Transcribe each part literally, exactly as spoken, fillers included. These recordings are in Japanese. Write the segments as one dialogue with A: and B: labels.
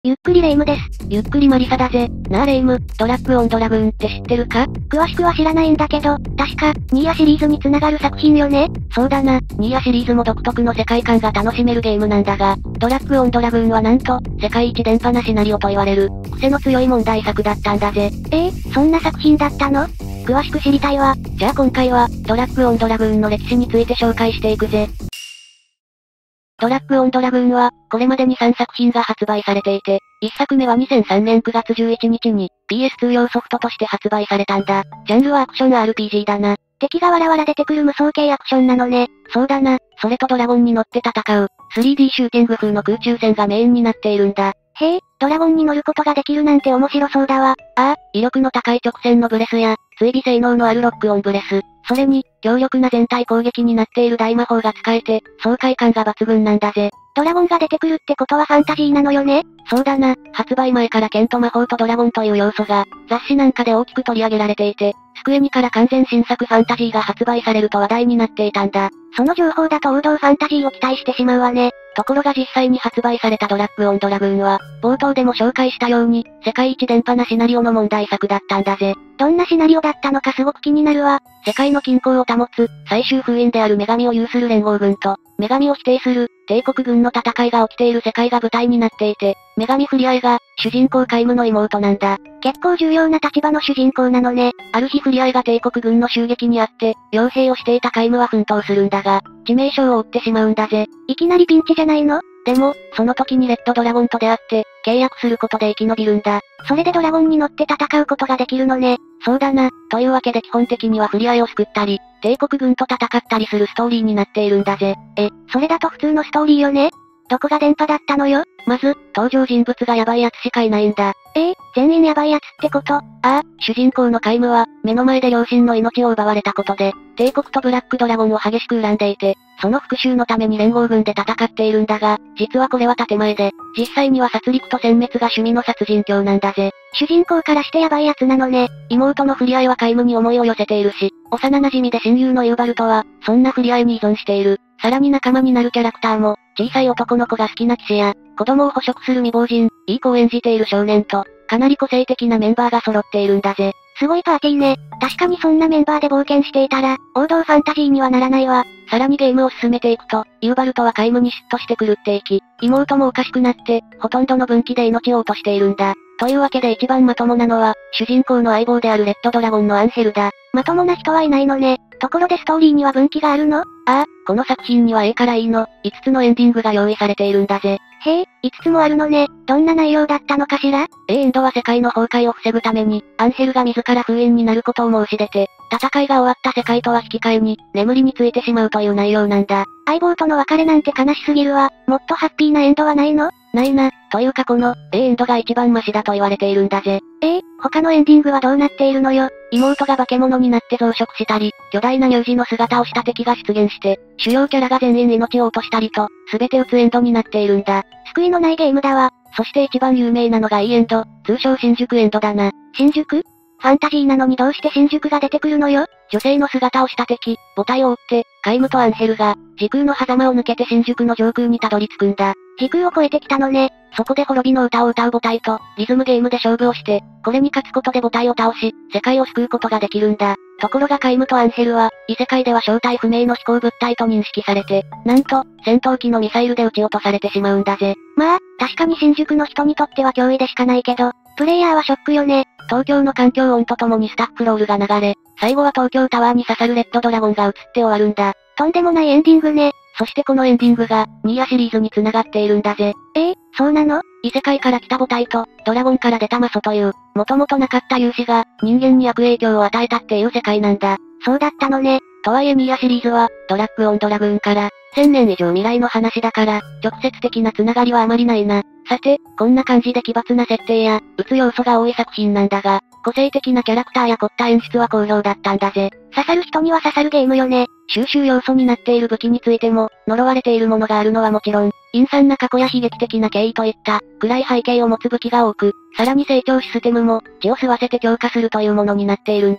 A: ゆっくりレ夢ムです。
B: ゆっくりマリサだぜ。なあレ夢ム、ドラッグオンドラグーンって知ってるか？
A: 詳しくは知らないんだけど、確か、ニーヤシリーズに繋がる作品よね？
B: そうだな、ニーヤシリーズも独特の世界観が楽しめるゲームなんだが、ドラッグオンドラグーンはなんと、世界一電波なシナリオと言われる、癖の強い問題作だったんだぜ。
A: えー、そんな作品だったの？詳しく知りたいわ。
B: じゃあ今回は、ドラッグオンドラグーンの歴史について紹介していくぜ。ドラッグオンドラグーンは、これまでにさんさく品が発売されていて、いっさくめはにせんさんねんくがつじゅういちにちに、ピーエスツー 用ソフトとして発売されたんだ。ジャンルはアクション アールピージー だな。
A: 敵がわらわら出てくる無双系アクションなのね。
B: そうだな、それとドラゴンに乗って戦う、スリーディー シューティング風の空中戦がメインになっているんだ。
A: へえ、ドラゴンに乗ることができるなんて面白そうだわ。
B: ああ、威力の高い直線のブレスや、追尾性能のあるロックオンブレス、それに、強力な全体攻撃になっている大魔法が使えて、爽快感が抜群なんだぜ。
A: ドラゴンが出てくるってことはファンタジーなのよね？
B: そうだな、発売前から剣と魔法とドラゴンという要素が、雑誌なんかで大きく取り上げられていて、スクエニから完全新作ファンタジーが発売されると話題になっていたんだ。
A: その情報だと王道ファンタジーを期待してしまうわね。
B: ところが実際に発売されたドラッグオンドラグーンは、冒頭でも紹介したように、世界一電波なシナリオの問題作だったんだぜ。
A: どんなシナリオだったのかすごく気になるわ。
B: 世界の均衡を保つ、最終封印である女神を有する連合軍と、女神を否定する、帝国軍の戦いが起きている世界が舞台になっていて、女神フリアエが、主人公カイムの妹なんだ。
A: 結構重要な立場の主人公なのね。
B: ある日フリアエが帝国軍の襲撃にあって、傭兵をしていたカイムは奮闘するんだが、致命傷を負ってしまうんだぜ。
A: いきなりピンチじゃないの？
B: でも、その時にレッドドラゴンと出会って、契約することで生き延びるんだ。
A: それでドラゴンに乗って戦うことができるのね。
B: そうだな、というわけで基本的にはフリアエを救ったり、帝国軍と戦ったりするストーリーになっているんだぜ。
A: え、それだと普通のストーリーよね？どこが電波だったのよ？
B: まず、登場人物がヤバい奴しかいないんだ。
A: えー、全員ヤバい奴ってこと？あ
B: あ、主人公のカイムは、目の前で両親の命を奪われたことで、帝国とブラックドラゴンを激しく恨んでいて、その復讐のために連合軍で戦っているんだが、実はこれは建前で、実際には殺戮と殲滅が趣味の殺人狂なんだぜ。
A: 主人公からしてヤバい奴なのね。
B: 妹のフリアエはカイムに思いを寄せているし、幼馴染で親友のユーバルトは、そんなフリアエに依存している。さらに仲間になるキャラクターも、小さい男の子が好きな騎士や、子供を捕食する未亡人、いい子を演じている少年と、かなり個性的なメンバーが揃っているんだぜ。
A: すごいパーティーね。確かにそんなメンバーで冒険していたら、王道ファンタジーにはならないわ。
B: さらにゲームを進めていくと、ユーバルトはカイムに嫉妬して狂っていき、妹もおかしくなって、ほとんどの分岐で命を落としているんだ。というわけで一番まともなのは、主人公の相棒であるレッドドラゴンのアンヘルだ。
A: まともな人はいないのね。ところでストーリーには分岐があるの？あ
B: あ、この作品には A から E の、いつつのエンディングが用意されているんだぜ。
A: へえ、いつつもあるのね。どんな内容だったのかしら？
B: A エンドは世界の崩壊を防ぐために、アンヘルが自ら封印になることを申し出て、戦いが終わった世界とは引き換えに、眠りについてしまうという内容なんだ。
A: 相棒との別れなんて悲しすぎるわ。もっとハッピーなエンドはないの？
B: ないな、というかこの、A エンドが一番マシだと言われているんだぜ。
A: えー、他のエンディングはどうなっているのよ？
B: 妹が化け物になって増殖したり、巨大な乳児の姿をした敵が出現して、主要キャラが全員命を落としたりと、すべて打つエンドになっているんだ。
A: 救いのないゲームだわ。
B: そして一番有名なのが E エンド、通称新宿エンドだな。
A: 新宿？ファンタジーなのにどうして新宿が出てくるのよ？
B: 女性の姿をした敵、母体を追って、カイムとアンヘルが、時空の狭間を抜けて新宿の上空にたどり着くんだ。
A: 時空を超えてきたのね。
B: そこで滅びの歌を歌う母体と、リズムゲームで勝負をして、これに勝つことで母体を倒し、世界を救うことができるんだ。ところがカイムとアンヘルは、異世界では正体不明の飛行物体と認識されて、なんと、戦闘機のミサイルで撃ち落とされてしまうんだぜ。
A: まあ、確かに新宿の人にとっては脅威でしかないけど、プレイヤーはショックよね。
B: 東京の環境音とともにスタッフロールが流れ、最後は東京タワーに刺さるレッドドラゴンが映って終わるんだ。
A: とんでもないエンディングね。
B: そしてこのエンディングが、ニーヤシリーズに繋がっているんだぜ。
A: えー、そうなの？
B: 異世界から来た母体と、ドラゴンから出たマソという、もともとなかった勇士が、人間に悪影響を与えたっていう世界なんだ。
A: そうだったのね。
B: とはいえニーヤシリーズは、ドラッグオンドラグーンから、千年以上未来の話だから、直接的な繋がりはあまりないな。さて、こんな感じで奇抜な設定や、打つ要素が多い作品なんだが、個性的なキャラクターや凝った演出は好評だったんだぜ。
A: 刺さる人には刺さるゲームよね。
B: 収集要素になっている武器についても、呪われているものがあるのはもちろん、陰惨な過去や悲劇的な経緯といった、暗い背景を持つ武器が多く、さらに成長システムも、血を吸わせて強化するというものになっているんだ。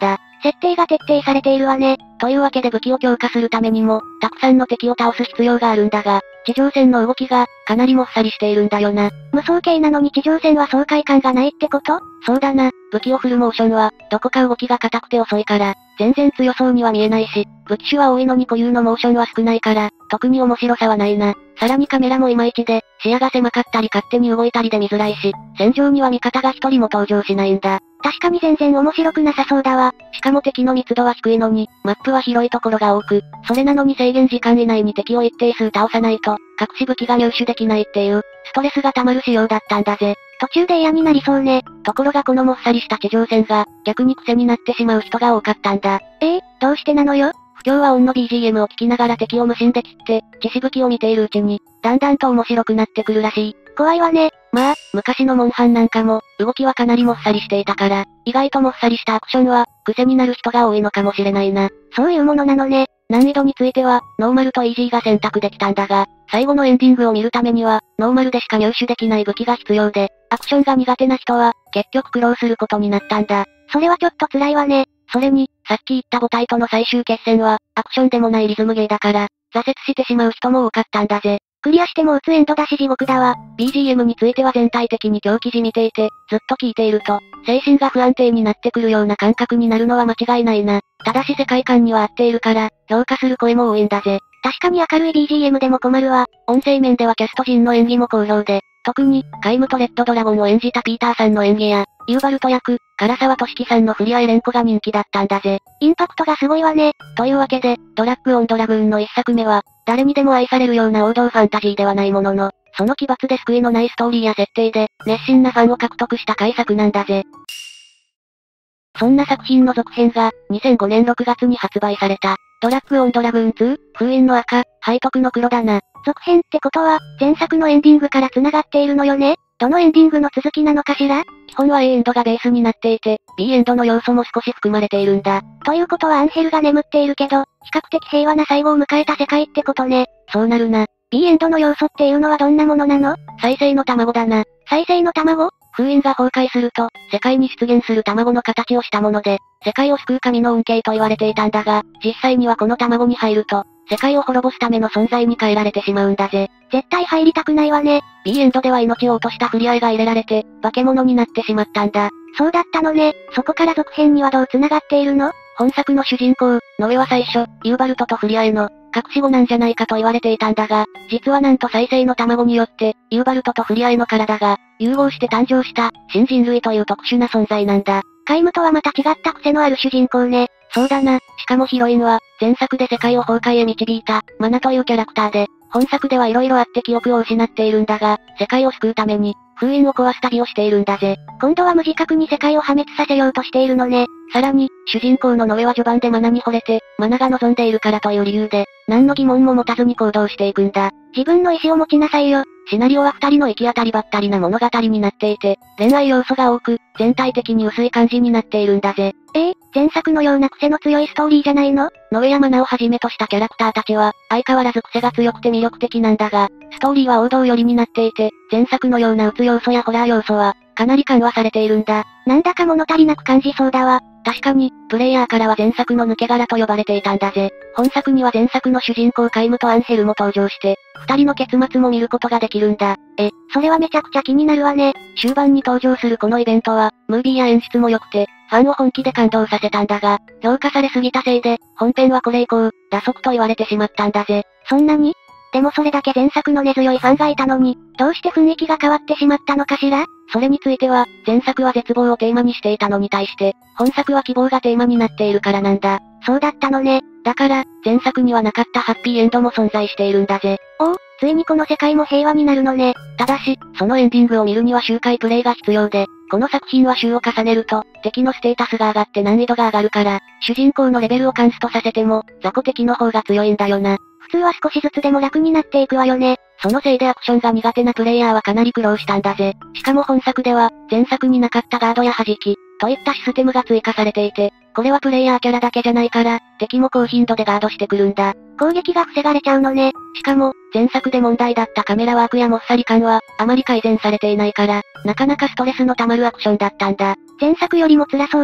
A: 設定が徹底されているわね。
B: というわけで武器を強化するためにも、たくさんの敵を倒す必要があるんだが、地上戦の動きが、かなりもっさりしているんだよな。
A: 無双系なのに地上戦は爽快感がないってこと？
B: そうだな、武器を振るモーションは、どこか動きが硬くて遅いから、全然強そうには見えないし、武器種は多いのに固有のモーションは少ないから、特に面白さはないな。さらにカメラもいまいちで、視野が狭かったり勝手に動いたりで見づらいし、戦場には味方が一人も登場しないんだ。
A: 確かに全然面白くなさそうだわ。
B: しかも敵の密度は低いのに、マップは広いところが多く、それなのに制限時間以内に敵を一定数倒さないと、隠し武器が入手できないっていう、ストレスが溜まる仕様だったんだぜ。
A: 途中で嫌になりそうね。
B: ところがこのもっさりした地上戦が、逆に癖になってしまう人が多かったんだ。
A: ええー、どうしてなのよ？
B: 不協和音の ビージーエム を聞きながら敵を無心で切って、血しぶきを見ているうちに、だんだんと面白くなってくるらしい。
A: 怖いわね。
B: まあ、昔のモンハンなんかも、動きはかなりもっさりしていたから、意外ともっさりしたアクションは、癖になる人が多いのかもしれないな。
A: そういうものなのね。
B: 難易度については、ノーマルとイージーが選択できたんだが、最後のエンディングを見るためには、ノーマルでしか入手できない武器が必要で、アクションが苦手な人は、結局苦労することになったんだ。
A: それはちょっと辛いわね。
B: それに、さっき言った母体との最終決戦は、アクションでもないリズムゲーだから、挫折してしまう人も多かったんだぜ。
A: クリアしても打つエンドだし地獄だわ。
B: ビージーエム については全体的に狂気じみていて、ずっと聴いていると、精神が不安定になってくるような感覚になるのは間違いないな。ただし世界観には合っているから、評価する声も多いんだぜ。
A: 確かに明るい ビージーエム でも困るわ。
B: 音声面ではキャスト陣の演技も好評で、特に、カイムとレッドドラゴンを演じたピーターさんの演技や、ユーバルト役、唐沢俊樹さんのフリアエレンコが人気だったんだぜ。
A: インパクトがすごいわね。
B: というわけで、ドラッグオンドラグーンの一作目は、誰にでも愛されるような王道ファンタジーではないものの、その奇抜で救いのないストーリーや設定で、熱心なファンを獲得した大作なんだぜ。そんな作品の続編が、にせんごねんろくがつに発売された、ドラッグオンドラグーンツー、封印の赤、背徳の黒だな。
A: 続編ってことは、前作のエンディングから繋がっているのよね？どのエンディングの続きなのかしら？
B: 基本は A エンドがベースになっていて、B エンドの要素も少し含まれているんだ。
A: ということはアンヘルが眠っているけど、比較的平和な最後を迎えた世界ってことね。
B: そうなるな。
A: B エンドの要素っていうのはどんなものなの？
B: 再生の卵だな。
A: 再生の卵？
B: 封印が崩壊すると、世界に出現する卵の形をしたもので、世界を救う神の恩恵と言われていたんだが、実際にはこの卵に入ると、世界を滅ぼすための存在に変えられてしまうんだぜ。
A: 絶対入りたくないわね。
B: B エンドでは命を落としたフリアエが入れられて、化け物になってしまったんだ。
A: そうだったのね。そこから続編にはどう繋がっているの？
B: 本作の主人公、ノエは最初、ユーバルトとフリアエの、隠し子なんじゃないかと言われていたんだが、実はなんと再生の卵によって、ユーバルトとフリアエの体が、融合して誕生した、新人類という特殊な存在なんだ。
A: カイムとはまた違った癖のある主人公ね。
B: そうだな。しかもヒロインは、前作で世界を崩壊へ導いた、マナというキャラクターで、本作では色々あって記憶を失っているんだが、世界を救うために、封印を壊す旅をしているんだぜ。
A: 今度は無自覚に世界を破滅させようとしているのね。
B: さらに、主人公のノエは序盤でマナに惚れて、マナが望んでいるからという理由で、何の疑問も持たずに行動していくんだ。
A: 自分の意志を持ちなさいよ。
B: シナリオは二人の行き当たりばったりな物語になっていて、恋愛要素が多く、全体的に薄い感じになっているんだぜ。
A: ええ、前作のような癖の強いストーリーじゃないの？
B: ノエやマナをはじめとしたキャラクターたちは、相変わらず癖が強くて魅力的なんだが、ストーリーは王道寄りになっていて、前作のような鬱要素やホラー要素は、かなり緩和されているんだ。
A: なんだか物足りなく感じそうだわ。
B: 確かに、プレイヤーからは前作の抜け殻と呼ばれていたんだぜ。本作には前作の主人公カイムとアンヘルも登場して、二人の結末も見ることができるんだ。
A: え、それはめちゃくちゃ気になるわね。
B: 終盤に登場するこのイベントは、ムービーや演出も良くて、ファンを本気で感動させたんだが、評価されすぎたせいで、本編はこれ以降、打足と言われてしまったんだぜ。
A: そんなに？でもそれだけ前作の根強いファンがいたのに、どうして雰囲気が変わってしまったのかしら？
B: それについては、前作は絶望をテーマにしていたのに対して、本作は希望がテーマになっているからなんだ。
A: そうだったのね。
B: だから、前作にはなかったハッピーエンドも存在しているんだぜ。
A: おお、ついにこの世界も平和になるのね。
B: ただし、そのエンディングを見るには周回プレイが必要で、この作品は週を重ねると、敵のステータスが上がって難易度が上がるから、主人公のレベルをカンストさせても、雑魚敵の方が強いんだよな。
A: 普通は少しずつでも楽になっていくわよね。
B: そのせいでアクションが苦手なプレイヤーはかなり苦労したんだぜ。しかも本作では、前作になかったガードや弾き、といったシステムが追加されていて、これはプレイヤーキャラだけじゃないから、敵も高頻度でガードしてくるんだ。
A: 攻撃が防がれちゃうのね。
B: しかも、前作で問題だったカメラワークやもっさり感は、あまり改善されていないから、なかなかストレスの溜まるアクションだったんだ。
A: 前作よりも辛そうだわ。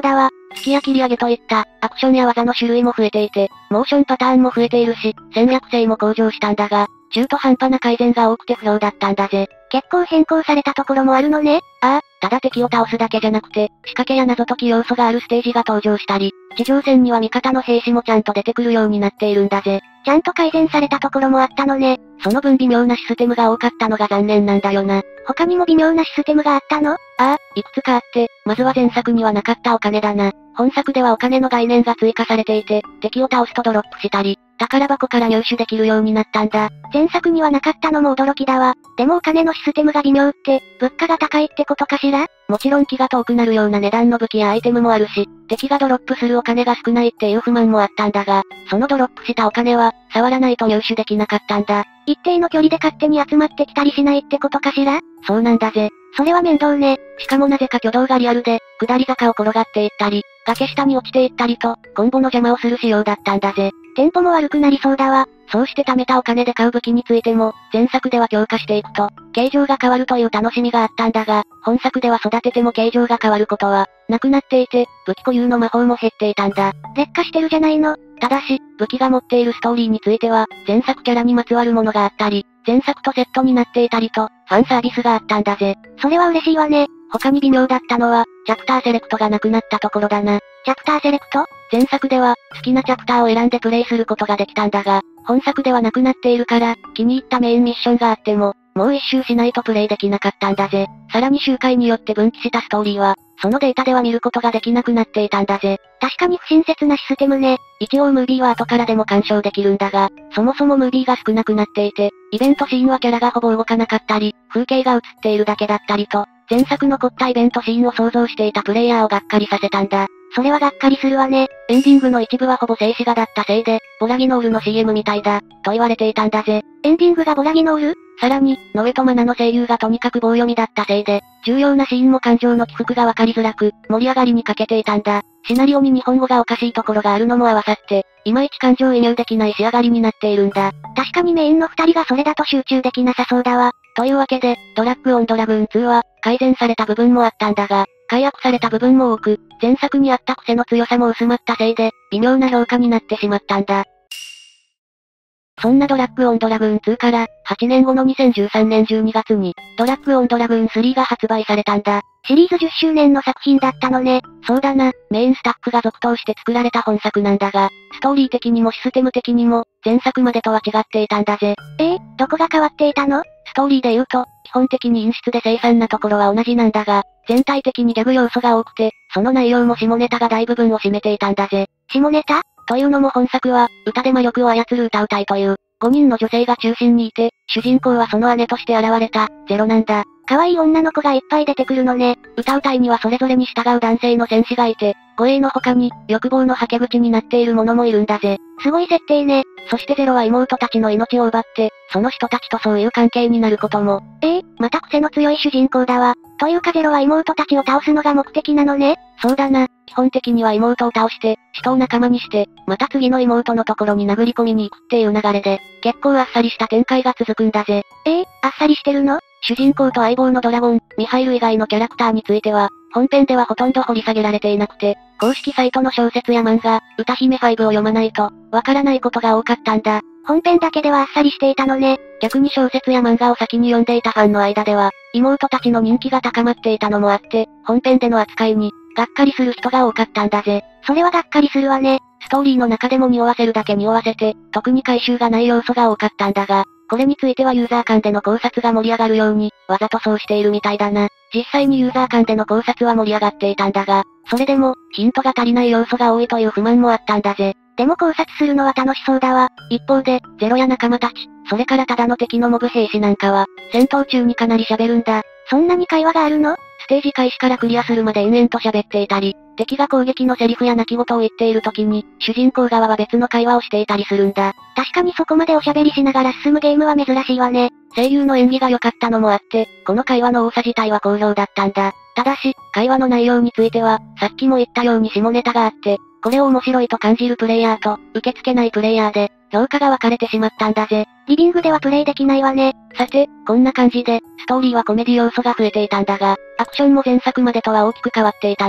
B: 突きや切り上げといった、アクションや技の種類も増えていて、モーションパターンも増えているし、戦略性も向上したんだが、中途半端な改善が多くて不評だったんだぜ。
A: 結構変更されたところもあるのね。
B: ああ、ただ敵を倒すだけじゃなくて、仕掛けや謎解き要素があるステージが登場したり、地上戦には味方の兵士もちゃんと出てくるようになっているんだぜ。
A: ちゃんと改善されたところもあったのね。
B: その分微妙なシステムが多かったのが残念なんだよな。
A: 他にも微妙なシステムがあったの？
B: ああ、いくつかあって、まずは前作にはなかったお金だな。本作ではお金の概念が追加されていて、敵を倒すとドロップしたり、宝箱から入手できるようになったんだ。
A: 前作にはなかったのも驚きだわ。でもお金のシステムが微妙って、物価が高いってことかしら？
B: もちろん気が遠くなるような値段の武器やアイテムもあるし、敵がドロップするお金が少ないっていう不満もあったんだが、そのドロップしたお金は、触らないと入手できなかったんだ。
A: 一定の距離で勝手に集まってきたりしないってことかしら？
B: そうなんだぜ。
A: それは面倒ね。
B: しかもなぜか挙動がリアルで、下り坂を転がっていったり、崖下に落ちていったりと、コンボの邪魔をする仕様だったんだぜ。
A: テンポも悪くなりそうだわ。
B: そうして貯めたお金で買う武器についても、前作では強化していくと、形状が変わるという楽しみがあったんだが、本作では育てても形状が変わることは、なくなっていて、武器固有の魔法も減っていたんだ。
A: 劣化してるじゃないの。
B: ただし、武器が持っているストーリーについては、前作キャラにまつわるものがあったり、前作とセットになっていたりと、ファンサービスがあったんだぜ。
A: それは嬉しいわね。
B: 他に微妙だったのは、チャプターセレクトがなくなったところだな。
A: チャプターセレクト？
B: 前作では、好きなチャプターを選んでプレイすることができたんだが、本作ではなくなっているから、気に入ったメインミッションがあっても、もう一周しないとプレイできなかったんだぜ。さらに周回によって分岐したストーリーは、そのデータでは見ることができなくなっていたんだぜ。
A: 確かに不親切なシステムね。
B: 一応ムービーは後からでも鑑賞できるんだが、そもそもムービーが少なくなっていて、イベントシーンはキャラがほぼ動かなかったり、風景が映っているだけだったりと、前作の凝ったイベントシーンを想像していたプレイヤーをがっかりさせたんだ。
A: それはがっかりするわね。
B: エンディングの一部はほぼ静止画だったせいで、ボラギノールの シーエム みたいだ、と言われていたんだぜ。
A: エンディングがボラギノール？
B: さらに、ノエとマナの声優がとにかく棒読みだったせいで、重要なシーンも感情の起伏がわかりづらく、盛り上がりに欠けていたんだ。シナリオに日本語がおかしいところがあるのも合わさって、いまいち感情移入できない仕上がりになっているんだ。
A: 確かにメインの二人がそれだと集中できなさそうだわ。
B: というわけで、ドラッグオンドラグーンツーは、改善された部分もあったんだが、解約された部分も多く、前作にあった癖の強さも薄まったせいで、微妙な評価になってしまったんだ。そんなドラッグオンドラグーンツーから、はちねんごのにせんじゅうさんねんじゅうにがつに、ドラッグオンドラグーンスリーが発売されたんだ。
A: シリーズじゅっしゅうねんの作品だったのね。
B: そうだな、メインスタッフが続投して作られた本作なんだが、ストーリー的にもシステム的にも、前作までとは違っていたんだぜ。
A: えー、どこが変わっていたの？
B: ストーリーで言うと、基本的に陰湿で凄惨なところは同じなんだが、全体的にギャグ要素が多くて、その内容も下ネタが大部分を占めていたんだぜ。
A: 下ネタ？
B: というのも本作は、歌で魔力を操る歌うたいという、ごにんの女性が中心にいて、主人公はその姉として現れた、ゼロなんだ。
A: 可愛い女の子がいっぱい出てくるのね。
B: 歌うたいにはそれぞれに従う男性の戦士がいて、護衛の他に、欲望のはけ口になっている者もいるんだぜ。
A: すごい設定ね。
B: そしてゼロは妹たちの命を奪って、その人たちとそういう関係になることも。
A: えー、また癖の強い主人公だわ。というかゼロは妹たちを倒すのが目的なのね。
B: そうだな、基本的には妹を倒して、使徒を仲間にして、また次の妹のところに殴り込みに行くっていう流れで、結構あっさりした展開が続くんだぜ。
A: えー、あっさりしてるの？
B: 主人公と相棒のドラゴン、ミハイル以外のキャラクターについては、本編ではほとんど掘り下げられていなくて、公式サイトの小説や漫画、歌姫ファイブを読まないと、わからないことが多かったんだ。
A: 本編だけではあっさりしていたのね。
B: 逆に小説や漫画を先に読んでいたファンの間では、妹たちの人気が高まっていたのもあって、本編での扱いに、がっかりする人が多かったんだぜ。
A: それはがっかりするわね。
B: ストーリーの中でも匂わせるだけ匂わせて、特に回収がない要素が多かったんだが、これについてはユーザー間での考察が盛り上がるように、わざとそうしているみたいだな。実際にユーザー間での考察は盛り上がっていたんだが、それでも、ヒントが足りない要素が多いという不満もあったんだぜ。
A: でも考察するのは楽しそうだわ。
B: 一方で、ゼロや仲間たち、それからただの敵のモブ兵士なんかは、戦闘中にかなり喋るんだ。
A: そんなに会話があるの？
B: ステージ開始からクリアするまで延々と喋っていたり、敵が攻撃のセリフや泣き言を言っている時に、主人公側は別の会話をしていたりするんだ。
A: 確かにそこまでおしゃべりしながら進むゲームは珍しいわね。
B: 声優の演技が良かったのもあって、この会話の多さ自体は好評だったんだ。ただし、会話の内容については、さっきも言ったように下ネタがあって、これを面白いと感じるプレイヤーと、受け付けないプレイヤーで、評価が分かれてしまったんだぜ。
A: リビングではプレイできないわね。
B: さて、こんな感じで、ストーリーはコメディ要素が増えていたんだが、アクションも前作までとは大きく変わっていたんだ。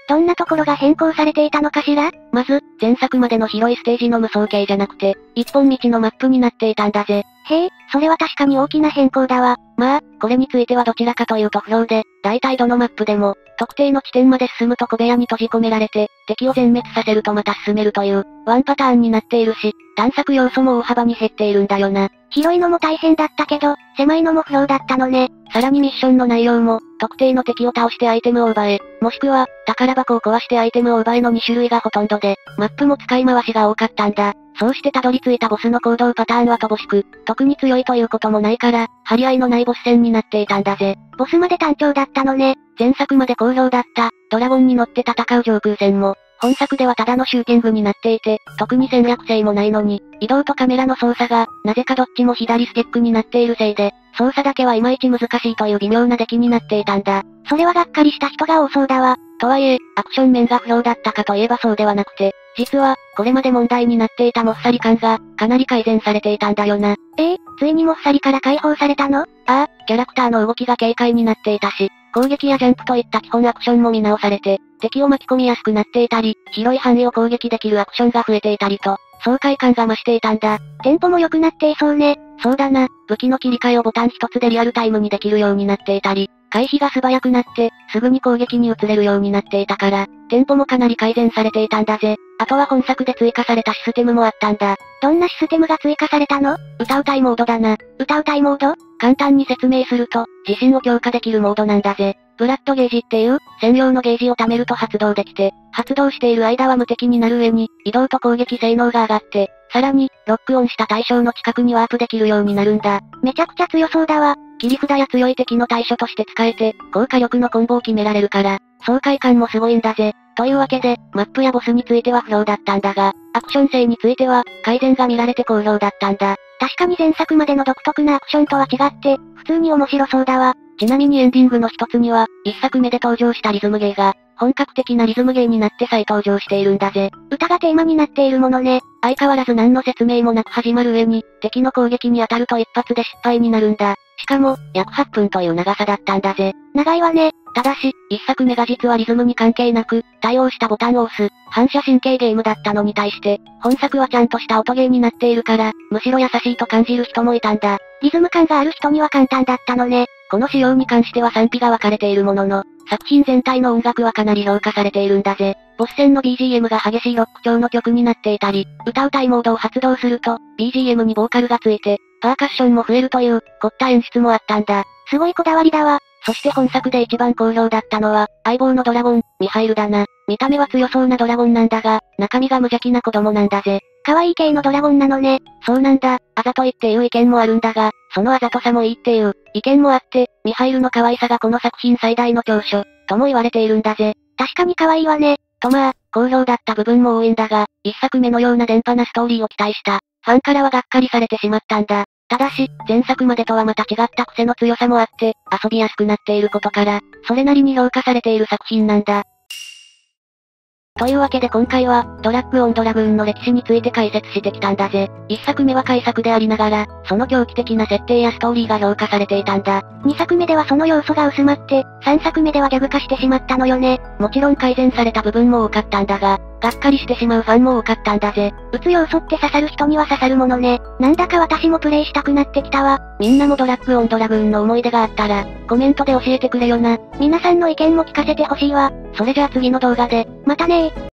A: どんなところが変更されていたのかしら？
B: まず、前作までの広いステージの無双形じゃなくて、一本道のマップになっていたんだぜ。
A: へえ、それは確かに大きな変更だわ。
B: まあ、これについてはどちらかというと不評で、大体どのマップでも、特定の地点まで進むと小部屋に閉じ込められて、敵を全滅させるとまた進めるという、ワンパターンになっているし、探索要素も大幅に減っているんだよな。
A: 広いのも大変だったけど、狭いのも不評だったのね。
B: さらにミッションの内容も、特定の敵を倒してアイテムを奪え、もしくは、宝箱を壊してアイテムを奪えのに種類がほとんどで、マップも使い回しが多かったんだ。そうしてたどり着いたボスの行動パターンは乏しく、特に強いということもないから、張り合いのないボス戦になっていたんだぜ。
A: ボスまで単調だったのね。
B: 前作まで好評だった、ドラゴンに乗って戦う上空戦も、本作ではただのシューティングになっていて、特に戦略性もないのに、移動とカメラの操作が、なぜかどっちも左スティックになっているせいで、操作だけはいまいち難しいという微妙な出来になっていたんだ。
A: それはがっかりした人が多そうだわ。
B: とはいえ、アクション面が不評だったかといえばそうではなくて、実は、これまで問題になっていたもっさり感が、かなり改善されていたんだよな。
A: ええ、ついにもっさりから解放されたの？
B: ああ、キャラクターの動きが軽快になっていたし、攻撃やジャンプといった基本アクションも見直されて、敵を巻き込みやすくなっていたり、広い範囲を攻撃できるアクションが増えていたりと、爽快感が増していたんだ。
A: テンポも良くなっていそうね。
B: そうだな、武器の切り替えをボタン一つでリアルタイムにできるようになっていたり、回避が素早くなって、すぐに攻撃に移れるようになっていたから、テンポもかなり改善されていたんだぜ。あとは本作で追加されたシステムもあったんだ。
A: どんなシステムが追加されたの？
B: 歌うたいモードだな。
A: 歌うたいモード？
B: 簡単に説明すると、自身を強化できるモードなんだぜ。ブラッドゲージっていう、専用のゲージを貯めると発動できて、発動している間は無敵になる上に、移動と攻撃性能が上がって、さらに、ロックオンした対象の近くにワープできるようになるんだ。
A: めちゃくちゃ強そうだわ。
B: 切り札や強い敵の対処として使えて、高火力のコンボを決められるから、爽快感もすごいんだぜ。というわけで、マップやボスについては不評だったんだが、アクション性については、改善が見られて好評だったんだ。
A: 確かに前作までの独特なアクションとは違って、普通に面白そうだわ。
B: ちなみにエンディングの一つには、一作目で登場したリズムゲーが、本格的なリズムゲーになって再登場しているんだぜ。
A: 歌がテーマになっているものね。
B: 相変わらず何の説明もなく始まる上に、敵の攻撃に当たると一発で失敗になるんだ。しかも、約はっぷんという長さだったんだぜ。
A: 長いわね。
B: ただし、一作目が実はリズムに関係なく、対応したボタンを押す、反射神経ゲームだったのに対して、本作はちゃんとした音ゲーになっているから、むしろ優しいと感じる人もいたんだ。
A: リズム感がある人には簡単だったのね。
B: この仕様に関しては賛否が分かれているものの、作品全体の音楽はかなり評価されているんだぜ。ボス戦の ビージーエム が激しいロック調の曲になっていたり、歌うたいモードを発動すると、ビージーエム にボーカルがついて、パーカッションも増えるという、凝った演出もあったんだ。
A: すごいこだわりだわ。
B: そして本作で一番好評だったのは、相棒のドラゴン、ミハイルだな。見た目は強そうなドラゴンなんだが、中身が無邪気な子供なんだぜ。
A: 可愛い系のドラゴンなのね。
B: そうなんだ、あざといっていう意見もあるんだが、そのあざとさもいいっていう意見もあって、ミハイルの可愛さがこの作品最大の長所、とも言われているんだぜ。
A: 確かに可愛いわね。
B: とまあ、好評だった部分も多いんだが、一作目のような電波なストーリーを期待した、ファンからはがっかりされてしまったんだ。ただし、前作までとはまた違った癖の強さもあって、遊びやすくなっていることから、それなりに評価されている作品なんだ。というわけで今回は、ドラッグオンドラグーンの歴史について解説してきたんだぜ。一作目は改作でありながら、その狂気的な設定やストーリーが評価されていたんだ。
A: 二作目ではその要素が薄まって、三作目ではギャグ化してしまったのよね。
B: もちろん改善された部分も多かったんだが、がっかりしてしまうファンも多かったんだぜ。
A: 打つ要素って刺さる人には刺さるものね。なんだか私もプレイしたくなってきたわ。
B: みんなもドラッグオンドラグーンの思い出があったら、コメントで教えてくれよな。
A: 皆さんの意見も聞かせてほしいわ。
B: それじゃあ次の動画で。
A: またねー。